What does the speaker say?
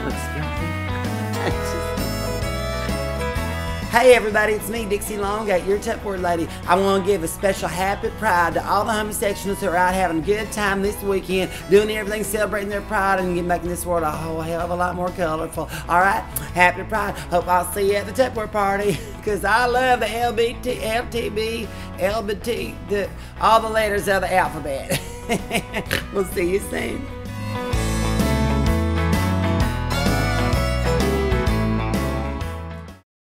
looks filthy. Hey everybody, it's me, Dixie Longate, your Tupperware Lady. I want to give a special happy pride to all the homosexuals who are out having a good time this weekend, doing everything, celebrating their pride, and making this world a whole hell of a lot more colorful. Alright? Happy Pride. Hope I'll see you at the Tupperware party, because I love the LBT, LTB, LBT, all the letters of the alphabet. We'll see you soon.